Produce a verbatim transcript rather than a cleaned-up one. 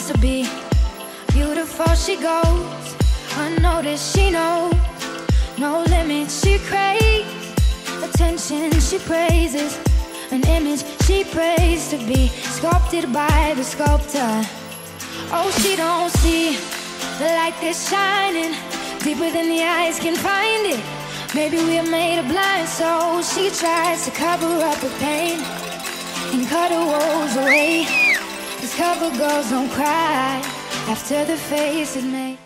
wants to be. Beautiful she goes, unnoticed she knows. No limits she craves, attention she praises. An image she prays to be sculpted by the sculptor. Oh, she don't see the light that's shining deeper than the eyes can find it. Maybe we're made of blind souls. She tries to cover up her pain and cut her woes away. Cause cover girls don't cry after the face is made.